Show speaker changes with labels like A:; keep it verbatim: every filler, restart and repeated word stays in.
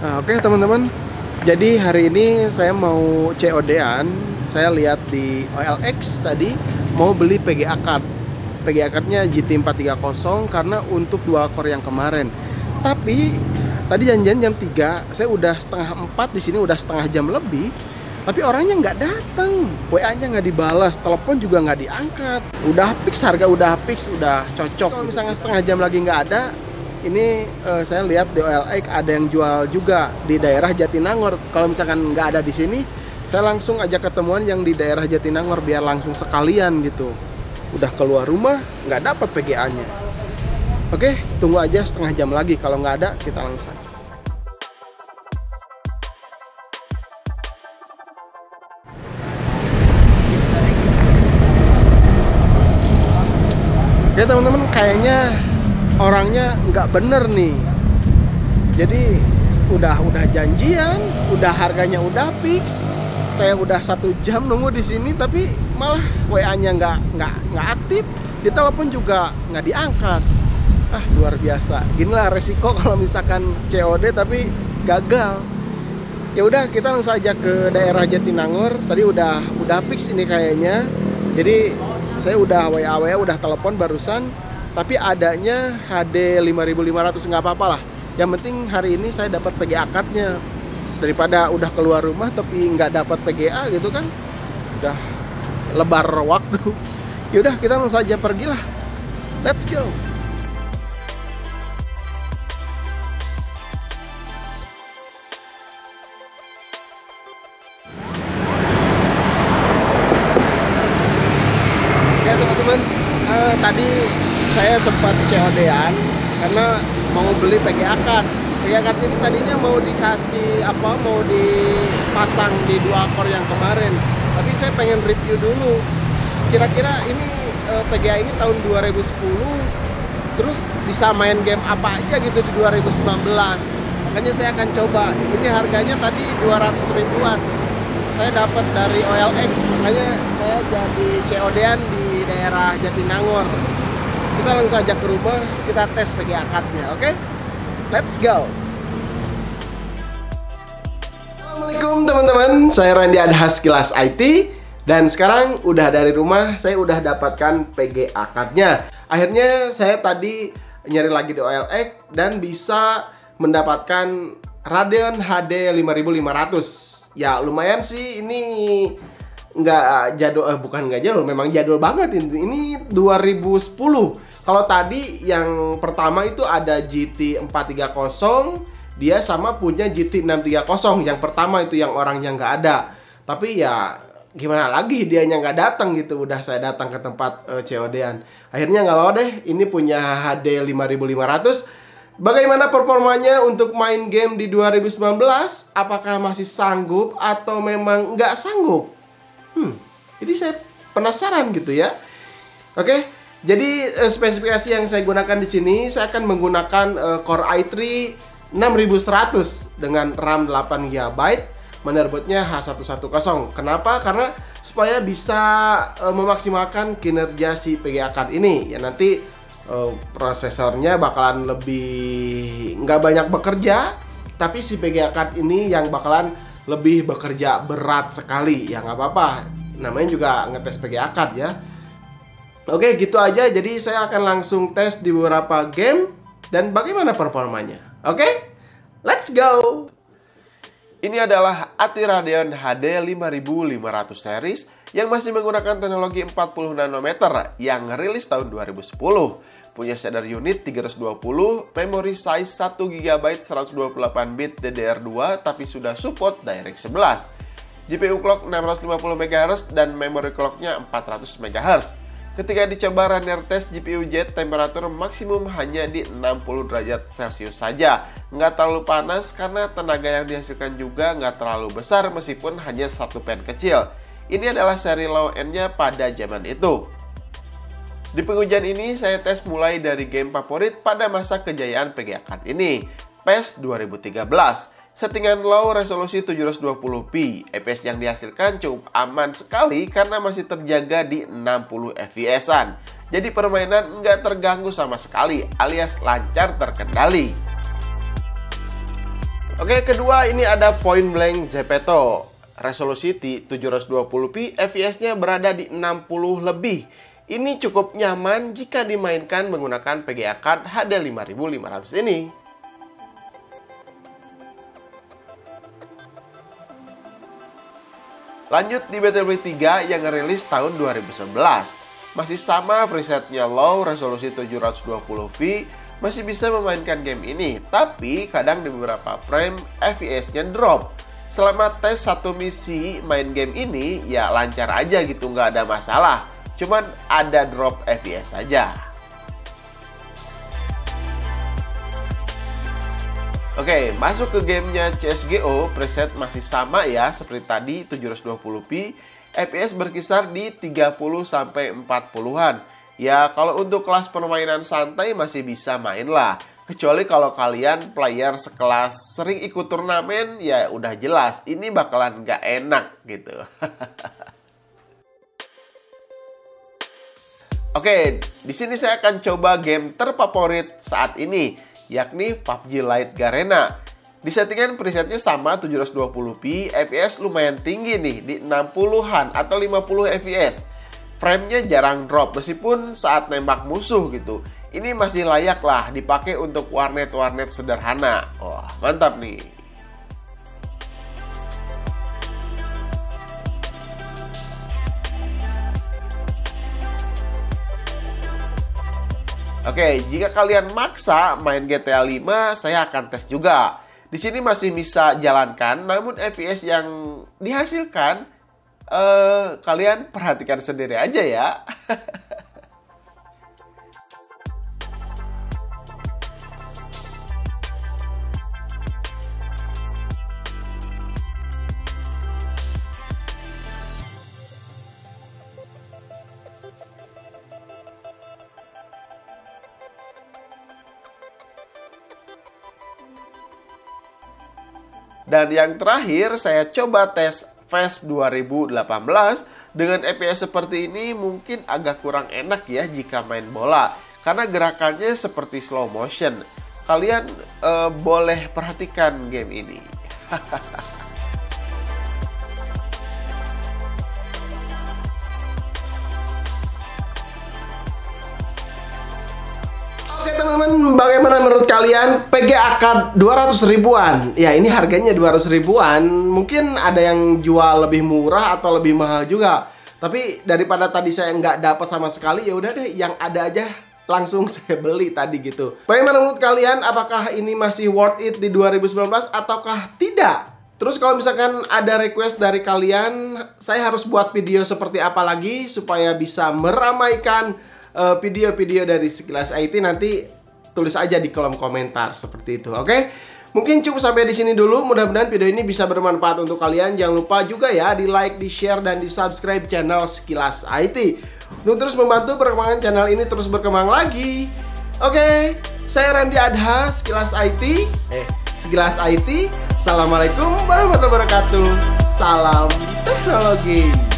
A: Nah, oke teman-teman, jadi hari ini saya mau C O D-an. Saya lihat di O L X tadi mau beli P G A card. P G A cardnya G T empat tiga nol karena untuk dua core yang kemarin. Tapi tadi janjian jam tiga, saya udah setengah empat di sini, udah setengah jam lebih. Tapi orangnya nggak datang, W A-nya nggak dibalas, telepon juga nggak diangkat. Udah fix, harga udah fix, udah cocok. Kalau misalnya setengah jam lagi nggak ada, ini uh, saya lihat di O L X ada yang jual juga di daerah Jatinangor. Kalau misalkan nggak ada di sini, saya langsung ajak ketemuan yang di daerah Jatinangor biar langsung sekalian gitu. Udah keluar rumah nggak dapat P G A-nya. Oke, tunggu aja setengah jam lagi. Kalau nggak ada, kita langsung. Oke teman-teman, kayaknya orangnya nggak bener nih. Jadi udah udah janjian, udah harganya udah fix. Saya udah satu jam nunggu di sini, tapi malah W A-nya nggak nggak nggak aktif. Di telepon juga nggak diangkat. Ah, luar biasa. Ginilah resiko kalau misalkan C O D tapi gagal. Ya udah, kita langsung aja ke daerah Jatinangor. Tadi udah udah fix ini kayaknya. Jadi saya udah W A W A udah telepon barusan. Tapi adanya H D lima ribu lima ratus, nggak apa-apa lah. Yang penting hari ini saya dapat P G A card-nya. Daripada udah keluar rumah tapi nggak dapat P G A gitu kan, udah lebar waktu. Yaudah, kita langsung saja pergilah. Let's go. Ya teman-teman, uh, tadi saya sempat C O D-an karena mau beli P G A card. P G A card ini tadinya mau dikasih apa, mau dipasang di dua core yang kemarin. Tapi saya pengen review dulu. Kira-kira ini eh, P G A ini tahun dua ribu sepuluh, terus bisa main game apa aja gitu di dua ribu sembilan belas. Makanya saya akan coba. Ini harganya tadi dua ratus ribuan. Saya dapat dari O L X, makanya saya jadi C O D-an di daerah Jatinangor. Kita langsung aja ke rumah, kita tes P G A card-nya, oke? Okay? Let's go. Assalamualaikum teman-teman, saya Randy Adhas Kilas I T. Dan sekarang udah dari rumah, saya udah dapatkan P G A card-nya. Akhirnya saya tadi nyari lagi di O L X dan bisa mendapatkan Radeon H D lima ribu lima ratus. Ya lumayan sih, ini nggak jadul, eh, bukan nggak jadul, memang jadul banget. Ini dua ribu sepuluh. Kalau tadi yang pertama itu ada G T empat tiga nol, dia sama punya G T enam tiga nol. Yang pertama itu yang orangnya nggak ada. Tapi ya gimana lagi, dianya nggak datang gitu. Udah saya datang ke tempat uh, C O D-an. Akhirnya nggak mau deh, ini punya H D lima ribu lima ratus. Bagaimana performanya untuk main game di dua ribu sembilan belas? Apakah masih sanggup atau memang nggak sanggup? Hmm, jadi saya penasaran gitu ya. Oke, jadi eh, spesifikasi yang saya gunakan di sini, saya akan menggunakan eh, Core i tiga enam ribu seratus dengan RAM delapan giga byte, motherboardnya H seratus sepuluh. Kenapa? Karena supaya bisa eh, memaksimalkan kinerja si P G A card ini. Ya nanti eh, prosesornya bakalan lebih nggak banyak bekerja, tapi si P G A card ini yang bakalan lebih bekerja berat sekali. Ya nggak apa-apa, namanya juga ngetes P G A card ya. Oke, gitu aja. Jadi saya akan langsung tes di beberapa game dan bagaimana performanya. Oke, let's go. Ini adalah A T I Radeon H D lima ribu lima ratus series yang masih menggunakan teknologi empat puluh nanometer yang rilis tahun dua ribu sepuluh. Punya shader unit tiga ratus dua puluh, memory size satu giga byte seratus dua puluh delapan bit D D R dua tapi sudah support DirectX sebelas. G P U clock enam ratus lima puluh megahertz dan memory clocknya empat ratus megahertz. Ketika dicoba runner test G P U jet, temperatur maksimum hanya di enam puluh derajat Celcius saja. Nggak terlalu panas karena tenaga yang dihasilkan juga nggak terlalu besar meskipun hanya satu fan kecil. Ini adalah seri low end-nya pada zaman itu. Di pengujian ini saya tes mulai dari game favorit pada masa kejayaan P G A card ini, PES dua ribu tiga belas. Settingan low resolusi tujuh ratus dua puluh p, F P S yang dihasilkan cukup aman sekali karena masih terjaga di enam puluh F P S-an. Jadi permainan nggak terganggu sama sekali alias lancar terkendali. Oke, kedua ini ada Point Blank Zepeto. Resolusi tujuh dua puluh p, F P S-nya berada di enam puluh lebih. Ini cukup nyaman jika dimainkan menggunakan P G A card H D lima ribu lima ratus ini. Lanjut di Battlefield tiga yang rilis tahun dua ribu sebelas. Masih sama presetnya low, resolusi tujuh dua puluh p, masih bisa memainkan game ini, tapi kadang di beberapa frame F P S-nya drop. Selama tes satu misi main game ini, ya lancar aja gitu, nggak ada masalah. Cuman ada drop F P S saja. Oke, masuk ke gamenya C S G O, preset masih sama ya, seperti tadi tujuh dua puluh p, F P S berkisar di tiga puluh sampai empat puluhan. Ya, kalau untuk kelas permainan santai masih bisa main lah. Kecuali kalau kalian player sekelas sering ikut turnamen, ya udah jelas ini bakalan nggak enak gitu. Oke, di sini saya akan coba game terfavorit saat ini, yakni P U B G Lite Garena. Di settingan presetnya sama tujuh dua puluh p, F P S lumayan tinggi nih, di enam puluhan atau lima puluh F P S. Frame-nya jarang drop meskipun saat nembak musuh gitu. Ini masih layak lah dipakai untuk warnet-warnet sederhana. Wah, mantap nih. Oke, jika kalian maksa main G T A lima, saya akan tes juga. Di sini masih bisa jalankan, namun F P S yang dihasilkan Uh, kalian perhatikan sendiri aja ya. Dan yang terakhir saya coba tes F E S dua ribu delapan belas. Dengan F P S seperti ini mungkin agak kurang enak ya jika main bola, karena gerakannya seperti slow motion. Kalian uh, boleh perhatikan game ini. Oke teman-teman, bagaimana menurut kalian P G A card dua ratus ribuan? Ya ini harganya dua ratus ribuan. Mungkin ada yang jual lebih murah atau lebih mahal juga. Tapi daripada tadi saya nggak dapat sama sekali, ya udah deh yang ada aja langsung saya beli tadi gitu. Bagaimana menurut kalian? Apakah ini masih worth it di dua ribu sembilan belas ataukah tidak? Terus kalau misalkan ada request dari kalian, saya harus buat video seperti apa lagi supaya bisa meramaikan video-video uh, dari Sekilas I T, nanti tulis aja di kolom komentar seperti itu. Oke, mungkin cukup sampai di sini dulu. Mudah-mudahan video ini bisa bermanfaat untuk kalian. Jangan lupa juga ya di like, di share, dan di subscribe channel Sekilas I T untuk terus membantu perkembangan channel ini terus berkembang lagi. Oke, saya Randy Adha, Sekilas I T. Eh, Sekilas I T. Assalamualaikum warahmatullahi wabarakatuh. Salam teknologi.